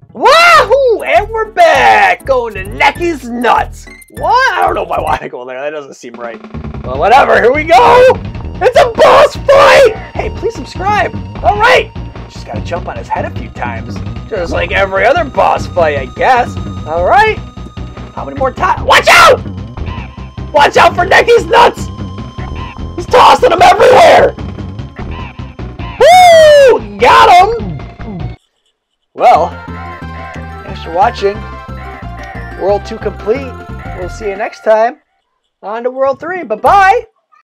Wahoo! And we're back! Going to Necky's nuts! What? I don't know if I want to go there. That doesn't seem right. Well, whatever. Here we go! It's a boss fight! Hey, please subscribe. Alright! Just gotta jump on his head a few times. Just like every other boss fight, I guess. Alright. How many more times? Watch out! Watch out for Necky's nuts! He's tossing them everywhere! Woo! Got him! Well, thanks for watching. World 2 complete. We'll see you next time on to World 3. Bye-bye!